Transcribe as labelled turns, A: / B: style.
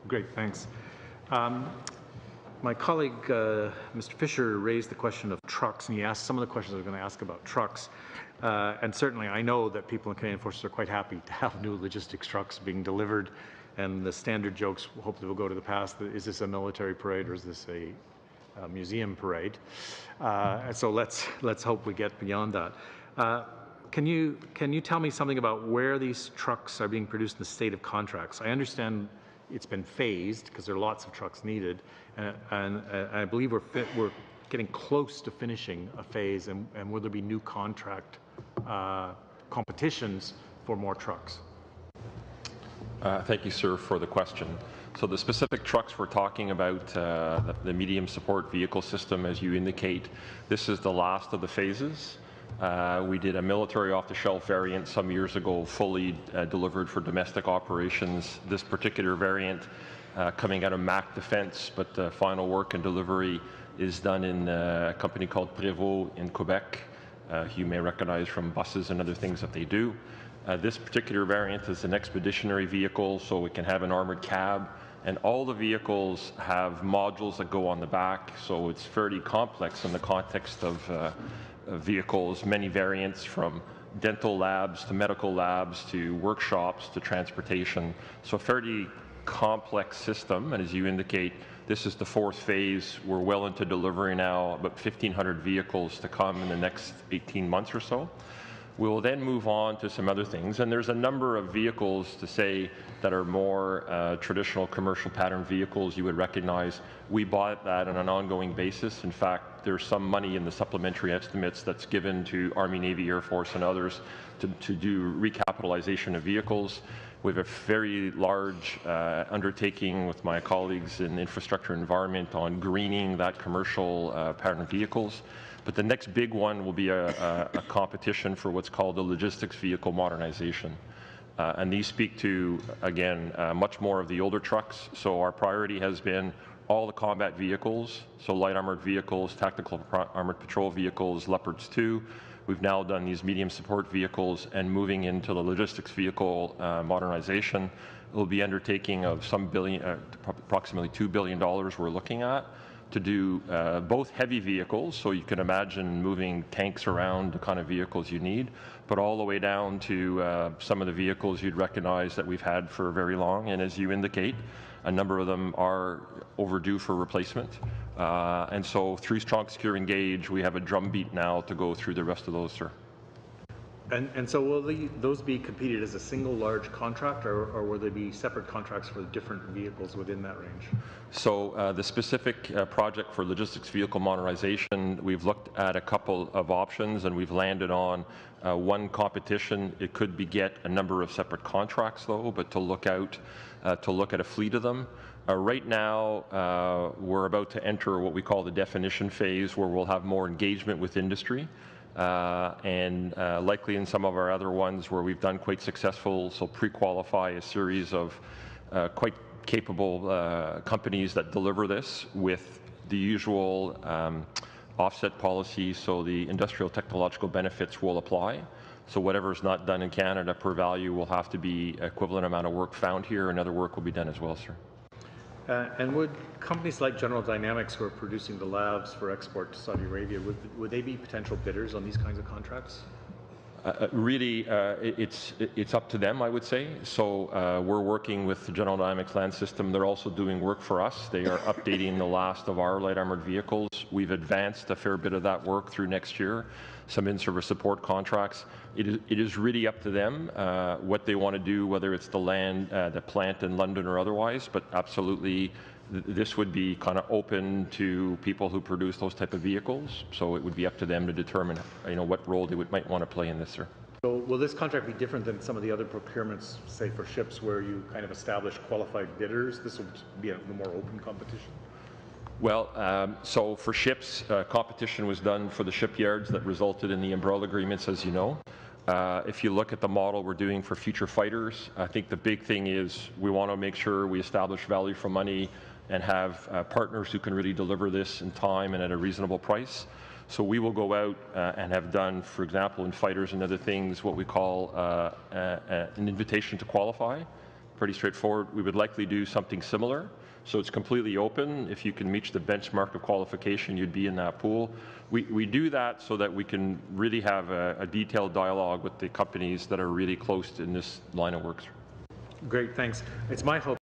A: Great, thanks. My colleague, Mr. Fisher, raised the question of trucks, and he asked some of the questions I was going to ask about trucks. And certainly I know that people in Canadian Forces are quite happy to have new logistics trucks being delivered, and the standard jokes hopefully will go to the past. Is this a military parade or is this a museum parade? And so let's hope we get beyond that. Can you tell me something about where these trucks are being produced in the state of contracts? I understand it's been phased because there are lots of trucks needed, and I believe we're getting close to finishing a phase, and will there be new contract competitions for more trucks?
B: Thank you, sir, for the question. So the specific trucks we're talking about, the medium support vehicle system, as you indicate, this is the last of the phases. We did a military off-the-shelf variant some years ago, fully delivered for domestic operations. This particular variant coming out of Mac Defense, but the final work and delivery is done in a company called Prévost in Quebec. You may recognize from buses and other things that they do. This particular variant is an expeditionary vehicle, so it can have an armored cab, and all the vehicles have modules that go on the back, so it's fairly complex in the context of vehicles, many variants from dental labs to medical labs to workshops to transportation. So a fairly complex system, and as you indicate, this is the fourth phase. We're well into delivery now, about 1,500 vehicles to come in the next 18 months or so. We will then move on to some other things, and there's a number of vehicles to say that are more traditional commercial pattern vehicles you would recognize. We bought that on an ongoing basis. In fact, there's some money in the supplementary estimates that's given to Army, Navy, Air Force and others to do recapitalization of vehicles. We have a very large undertaking with my colleagues in infrastructure and environment on greening that commercial pattern vehicles. But the next big one will be a competition for what's called the logistics vehicle modernization. And these speak to, again, much more of the older trucks. So our priority has been all the combat vehicles, so light armored vehicles, tactical armored patrol vehicles, Leopards 2. We've now done these medium support vehicles and moving into the logistics vehicle modernization. It will be undertaking of some approximately $2 billion we're looking at to do both heavy vehicles, so you can imagine moving tanks around, the kind of vehicles you need, but all the way down to some of the vehicles you'd recognize that we've had for very long, and as you indicate, a number of them are overdue for replacement. And so through Strong Secure Engage, we have a drumbeat now to go through the rest of those, sir.
A: And so will those be competed as a single large contract, or will they be separate contracts for different vehicles within that range?
B: So the specific project for logistics vehicle modernization, we've looked at a couple of options and we've landed on one competition. It could beget a number of separate contracts though, but to look at a fleet of them. Right now, we're about to enter what we call the definition phase, where we'll have more engagement with industry. And likely in some of our other ones where we've done quite successful, so pre-qualify a series of quite capable companies that deliver this with the usual offset policy, so the industrial technological benefits will apply. So whatever is not done in Canada per value will have to be equivalent amount of work found here, and other work will be done as well, sir.
A: And would companies like General Dynamics, who are producing the labs for export to Saudi Arabia, would they be potential bidders on these kinds of contracts?
B: Really, it's up to them, I would say. So we're working with the General Dynamics Land System. They're also doing work for us. They are updating the last of our light armored vehicles. We've advanced a fair bit of that work through next year, some in-service support contracts. It is really up to them what they want to do, whether it's the plant in London or otherwise, but absolutely this would be kind of open to people who produce those type of vehicles, so it would be up to them to determine what role they might want to play in this, sir.
A: So will this contract be different than some of the other procurements, say for ships, where you kind of establish qualified bidders? This will be a more open competition?
B: Well, so for ships, competition was done for the shipyards that resulted in the umbrella agreements, as you know. If you look at the model we're doing for future fighters, I think the big thing is we want to make sure we establish value for money and have partners who can really deliver this in time and at a reasonable price. So we will go out and have done, for example, in fighters and other things, what we call an invitation to qualify. pretty straightforward. We would likely do something similar. So it's completely open. If you can reach the benchmark of qualification, you'd be in that pool. We do that so that we can really have a detailed dialogue with the companies that are really close in this line of work.
A: Great, thanks. It's my hope